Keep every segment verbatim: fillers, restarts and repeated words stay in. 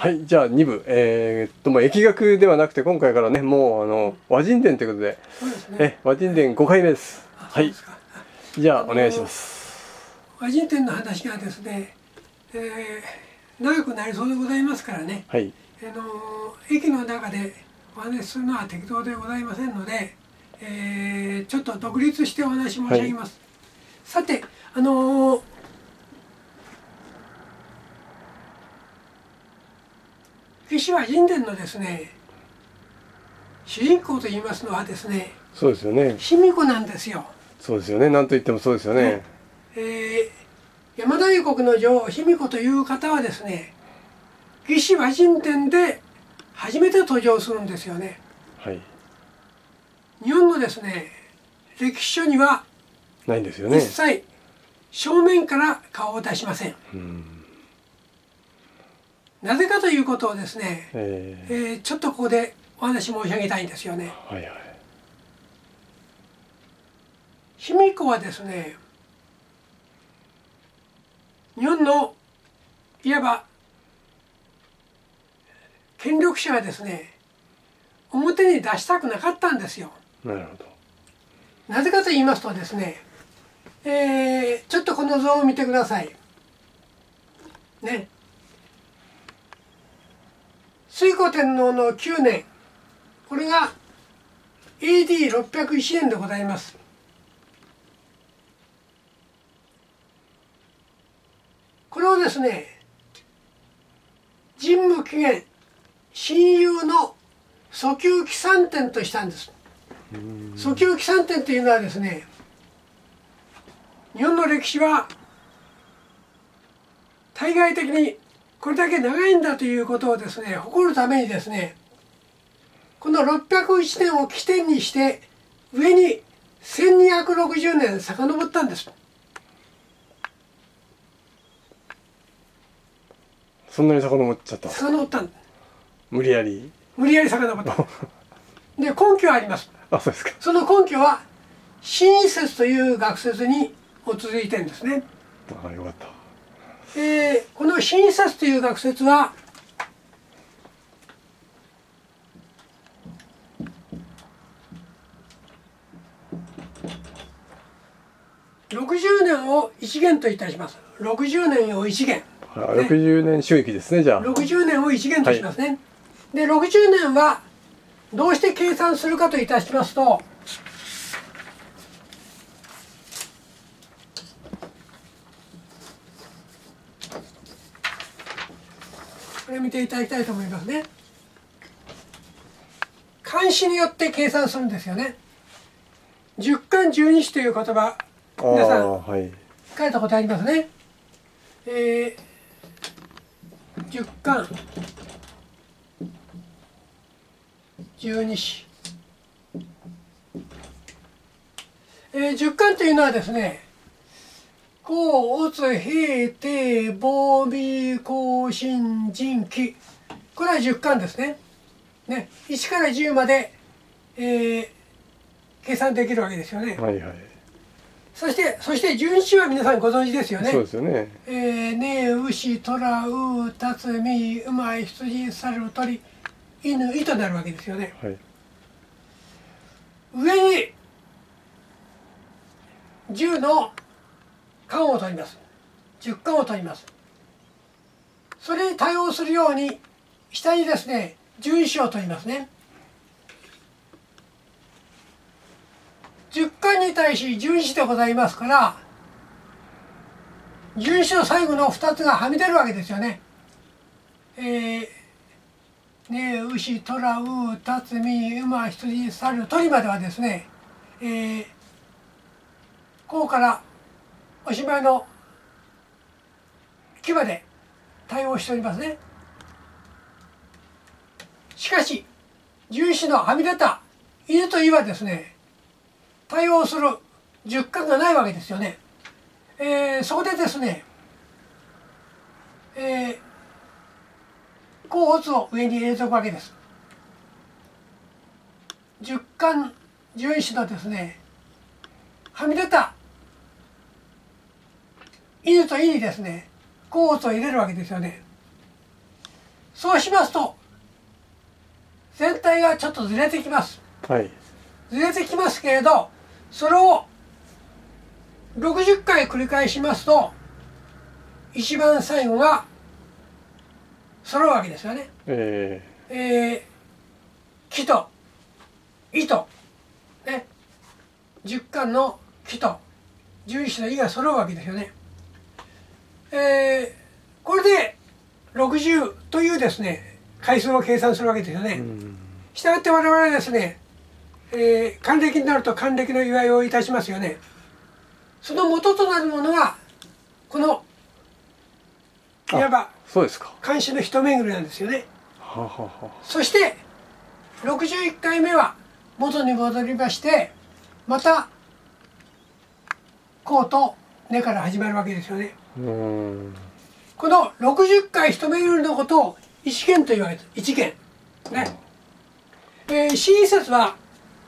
はい、じゃあに部、えー、っともう疫学ではなくて今回からねもうあの和人伝ということで、 そうですね、 え和人伝ごかいめです。はい、じゃあお願いします。 和人伝の話がですね、えー、長くなりそうでございますからね、 はい、 あの駅の中でお話しするのは適当でございませんので、えー、ちょっと独立してお話し申し上げます。はい、さてあのー魏志倭人伝のですね主人公と言いますのはですね、 そうですよね、 卑弥呼なんですよ。 そうですよね、なんといってもそうですよね。ねえー、邪馬台国の女王卑弥呼という方はですね魏志倭人伝で初めて登場するんですよね。 はい、 日本のですね歴史書にはないんですよね。 一切正面から顔を出しません。 うん、 なぜかということをですね、 えーえー、ちょっとここでお話申し上げたいんですよね。 はいはい、 卑弥呼はですね日本のいわば権力者はですね表に出したくなかったんですよ。 なるほど。 なぜかと言いますとですね、えー、ちょっとこの図を見てくださいね。推古天皇のきゅうねん、これが エーディーろっぴゃくいち 年でございます。これをですね神武起源親友の遡宮起参典としたんです。遡宮起参典というのはですね日本の歴史は対外的にこれだけ長いんだということをですね誇るためにですねこのろっぴゃくいちねんを起点にして上にせんにひゃくろくじゅうねん遡ったんです。 そんなに遡っちゃった。 遡ったん無理やり無理やり遡ったで根拠はあります。 あ、そうですか。 その根拠は新説という学説に基づいてるんですね。 ああ、よかった。 えー、この新説という学説はろくじゅうねんを一元といたします。ろくじゅうねんを一元、ね、 ろくじゅうねん周期ですね。じゃあろくじゅうねんを一元としますね。はい、でろくじゅうねんはどうして計算するかといたしますとこれ見ていただきたいと思いますね。漢詩によって計算するんですよね。十漢十二詩という言葉皆さん、はい、書いたことありますね。えー、十漢十二詩、えー、十漢というのはですね甲乙平定防備甲信人紀、これは十漢ですね。ね、いちからじゅうまで、えー、計算できるわけですよね。 はいはい。 そしてそして十二支は皆さんご存知ですよね。 そうですよね。 えー、ね牛虎うたつみ馬羊猿鳥犬いとなるわけですよね。はい、上に十の漢を取ります。十漢を取ります。それに対応するように下にですね十二支を取りますね。十漢に対し十二支でございますから十二支の最後の二つがはみ出るわけですよね。えー、ね牛虎うたつみ馬羊猿鳥まではですね、えー、ここからおしまいの木まで対応しておりますね。しかし十二支のはみ出た犬といはですね対応する十漢がないわけですよね。えー、そこでですね、えー、甲乙を上に入れておくわけです。十漢十二支のですねはみ出た犬といにですね甲乙を入れるわけですよね。 そうしますと全体がちょっとずれてきます。 はい。 ずれてきますけれど、それをろくじゅっかい繰り返しますと一番最後が揃うわけですよね。 ええー、木と糸ね、じゅっかんの木とじゅういちの意が揃うわけですよね。えー、これでろくじゅうというですね回数を計算するわけですよね。したがって我々はですね、えー、還暦になると還暦の祝いをいたしますよね。その元となるものがこのいわばそうですか。 漢詩の一巡りなんですよね。 ははは。 そしてろくじゅういっかいめは元に戻りまして、またこうと根から始まるわけですよね。 うーん。 このろくじゅっかい一巡りのことを一弦と言われて、一弦ね。えー、新説は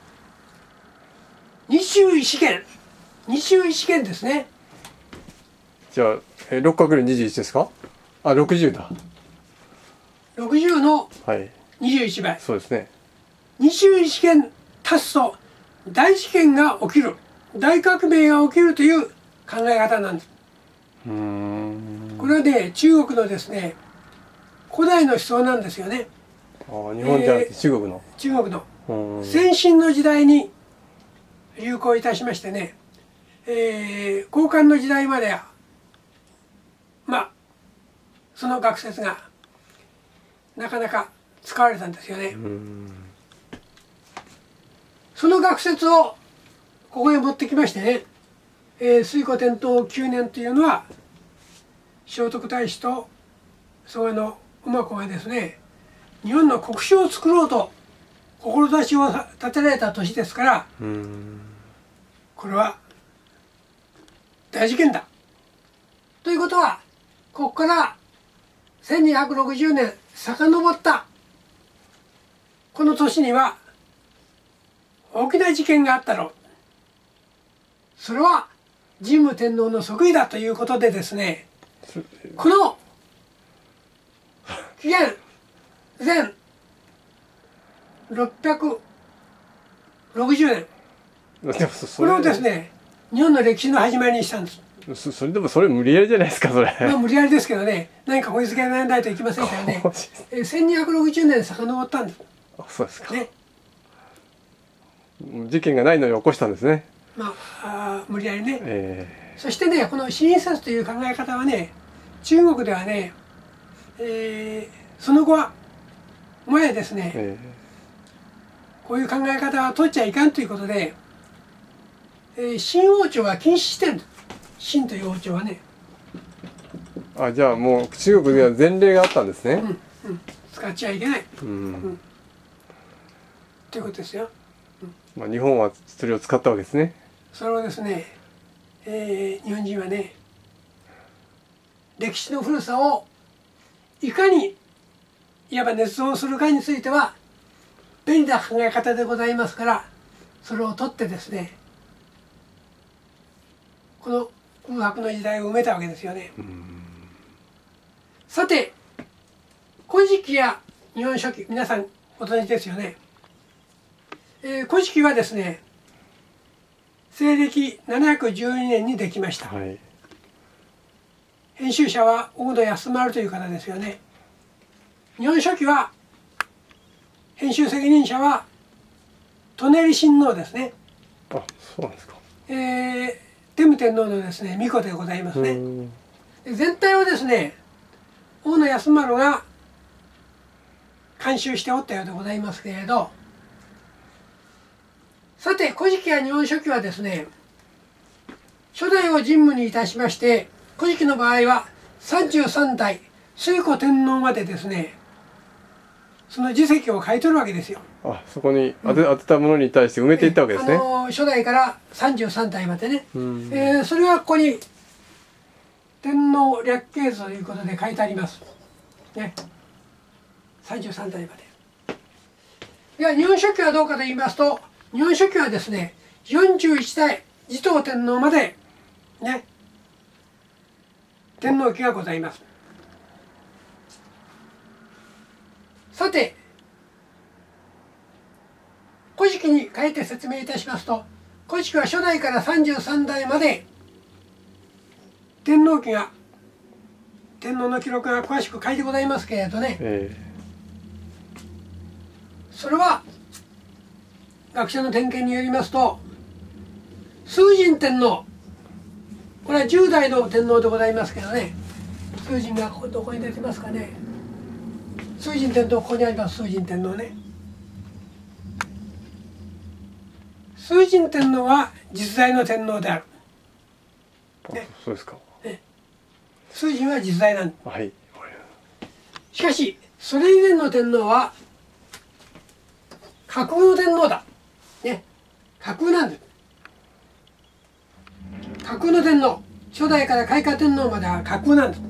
二十一弦、二十一弦ですね。 じゃあ、えー、ろっかけるにじゅういちですか？あ、ろくじゅうだ。 ろくじゅうのはい。 にじゅういちばい。 そうですね。 二十一弦足すと大事件が起きる、大革命が起きるという考え方なんです。 うーん。 これはね、中国のですね古代の思想なんですよね。 ああ、日本じゃなくて中国の。 中国のうーん。 先進の時代に流行いたしましてね、えー、交換の時代まではまあその学説がなかなか使われたんですよね。 うーん。 その学説をここへ持ってきましてね、えー、推古天皇きゅうねんというのは聖徳太子と蘇我の馬子がですね、日本の国書を作ろうと志を立てられた年ですから、 うーん。 これは大事件だということは、ここからせんにひゃくろくじゅうねん遡ったこの年には大きな事件があったろう。それは神武天皇の即位だということでですね、この紀元前ろっぴゃくろくじゅうねん、 でもそそこれをですね日本の歴史の始まりにしたんです。 そそれでもそれ無理やりじゃないですか、それ。 まあ無理やりですけどね、何かこじつけられないといけませんからね。えせんにひゃくろくじゅうねん遡ったんですあ、そうですか。 ね。 事件がないのに起こしたんですね。 まあ、あ無理やりね。 えそしてね、この新説という考え方はね、中国ではね、えー、その後はもやですね、 ー、えこういう考え方は取っちゃいかんということで、えー、新王朝は禁止してるんです。新という王朝はね、 ー、あ、じゃあもう中国では前例があったんですね。 うんうん、使っちゃいけない、 うん。 うん、ということですよ。 まあ日本はそれを使ったわけですね。 それをですね、えー、日本人はね、歴史の古さをいかにいわば捏造するかについては便利な考え方でございますから、それを取ってですね、この空白の時代を埋めたわけですよね。さて、古事記や日本書紀、皆さんご存知ですよね。えー、古事記はですね、西暦ななひゃくじゅうにねんにできました。 はい。 編集者は大野安丸という方ですよね。日本書紀は編集責任者は舎人親王ですね。 あ、そうなんですか。 えー、天武天皇のですね巫女でございますね。全体をですね大野安丸が監修しておったようでございますけれど、さて古事記や日本書紀はですね、初代を神武にいたしまして、古事記の場合はさんじゅうさんだい推古天皇までですね、その事績を書いとるわけですよ。 あ、そこに当て、当てたものに対して埋めていったわけですね。 あの初代からさんじゅうさんだいまでね、 うん、 えー、それはここに天皇略形図ということで書いてありますね。さんじゅうさんだいまで。いや、日本書紀はどうかと言いますと、日本書紀はですねよんじゅういちだい持統天皇までね天皇記がございます。 さて「古事記」に変えて説明いたしますと、古事記は初代からさんじゅうさんだいまで天皇記が天皇の記録が詳しく書いてございますけれどね、 えそれは学者の点検によりますと、崇神天皇、これはじゅうだいの天皇でございますけどね、崇神がここどこに出てますかね。崇神天皇、ここにあります。崇神天皇ね。崇神天皇は実在の天皇である。 ー、 ねあそうですか。 崇神は実在なんです。 はい。 しかしそれ以前の天皇は架空の天皇だ。ね、架空なんです。架空の天皇、初代から開化天皇までは架空なんです。 うん。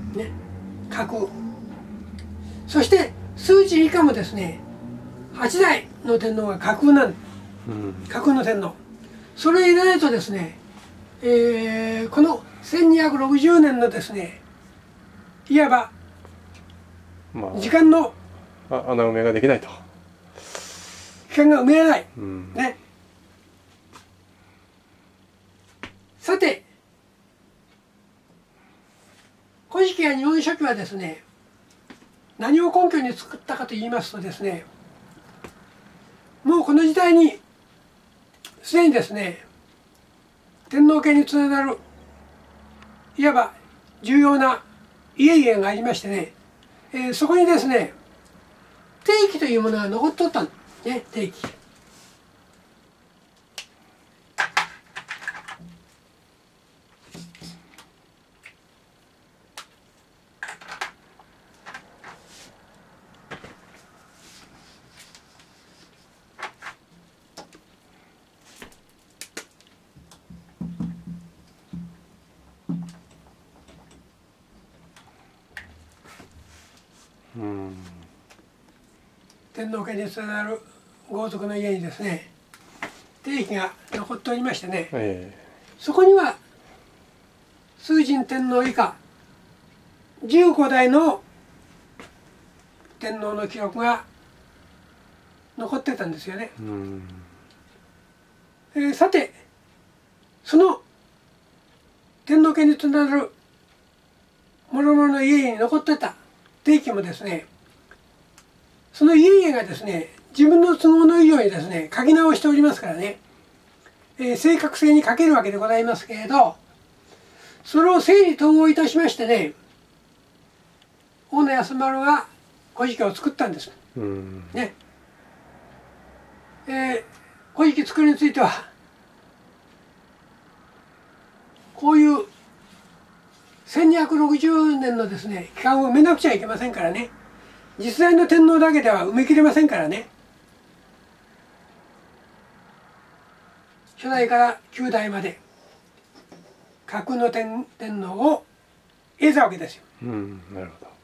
ね、架空。そして崇神以下もですね、はちだいの天皇が架空なんです。 うん。 架空の天皇。それ以来とですね、えー、このせんにひゃくろくじゅうねんのですね、いわばま時間のあ、あ穴埋めができないと。 期間が埋められない。 うん。 ね。さて、古事記や日本書紀はですね、何を根拠に作ったかと言いますとですね、もうこの時代にすでにですね、天皇家につながるいわば重要な家々がありましてね、えー、そこにですね、定期というものが残っとったんですね。定期。 うん。 天皇家につながる豪族の家にですね、定期が残っておりましてね、 えそこには崇神天皇以下じゅうごだいの天皇の記録が残ってたんですよね。 えー。うん。 えー、さてその天皇家につながる諸々の家に残ってた定期もですね、その家々がですね、自分の都合のいいようにですね書き直しておりますからね、えー、正確性に欠けるわけでございますけれど、それを整理統合いたしましてね、大野安丸が古事記を作ったんです。 うん。 ね。えー、古事記作りについてはこういうせんにひゃくろくじゅうねんのですね期間を埋めなくちゃいけませんからね。実際の天皇だけでは埋めきれませんからね。初代からきゅうだいまで架空の 天, 天皇を得たわけですよ。 うん。なるほ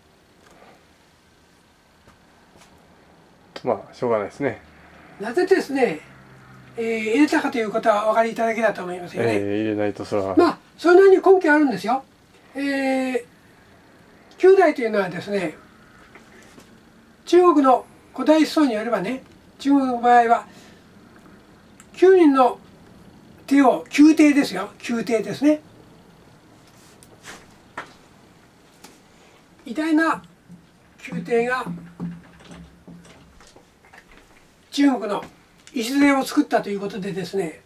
ど。まあしょうがないですね。 なぜですね、えー、入れたかということはお分かりいただけたと思いますよね。 ええー、入れないとそれは。 まあそれなりに根拠あるんですよ。えー、きゅうだいというのはですね、中国の古代思想によればね、中国の場合はきゅうにんの帝王、宮廷ですよ、宮廷ですね。偉大な宮廷が中国の礎を作ったということでですね、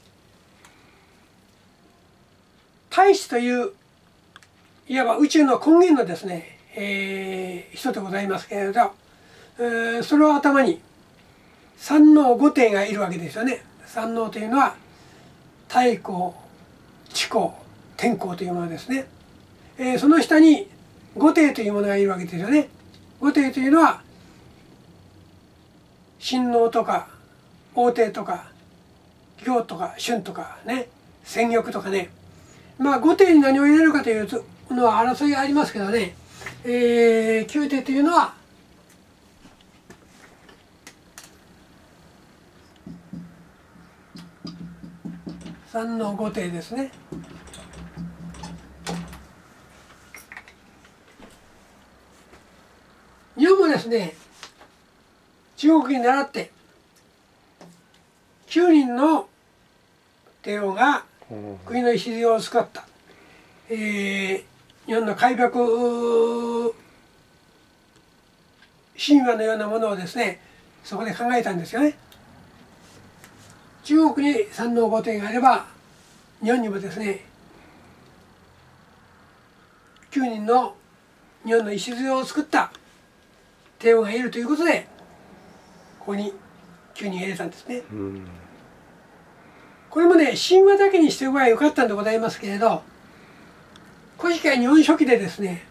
太子といういわば宇宙の根源のですね、えー、人でございますけれど、えー、それを頭に三皇五帝がいるわけですよね。三皇というのは太閤、地皇、天皇というものですね。えー、その下に五帝というものがいるわけですよね。五帝というのは親王とか王帝とか行とか春とかね、戦玉とかね、まあ五帝に何を入れるかというのは争いがありますけどね、えー、宮廷というのは三皇五帝ですね。日本もですね、 中国に倣ってきゅうにんの帝王が国の礎を作った、えー、日本の開闢神話のようなものをですねそこで考えたんですよね。中国に三皇五帝があれば日本にもですねきゅうにんの日本の礎を作った帝王がいるということでここにきゅうにん入れたんですね。うん、これもね神話だけにしておけばよかったんでございますけれど「古事記」日本書紀でですね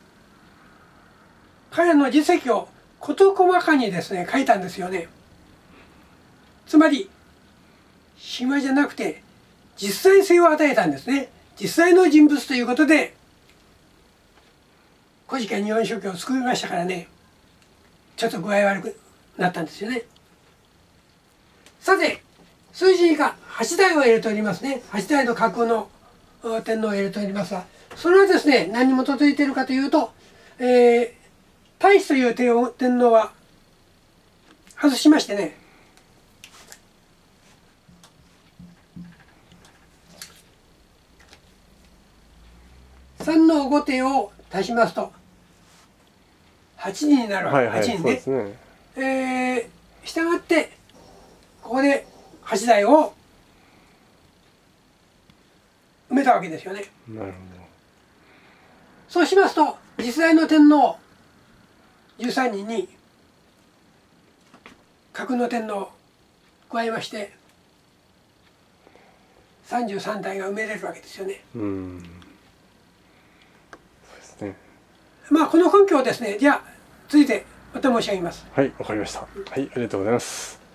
彼らの実績を事細かにですね書いたんですよね。つまり神話じゃなくて実在性を与えたんですね。実際の人物ということで「古事記」日本書紀を作りましたからねちょっと具合悪くなったんですよね。さて数字以下はち代を入れておりますね。はち代の架空の天皇を入れておりますがそれはですね何に基づいているかというと、えー、太子という天皇天皇は外しましてね三皇五帝を足しますとはちにんになるわけ、はいはい、はちにんね。ねえー、したがってここではち代を埋めたわけですよね。なるほど。そうしますと実在の天皇じゅうさんにんに架空の天皇を加えましてさんじゅうさん代が埋めれるわけですよね。うん。そうですね。まあこの根拠をですねじゃあ続いてまた申し上げます。 はい、わかりました。はい、ありがとうございます。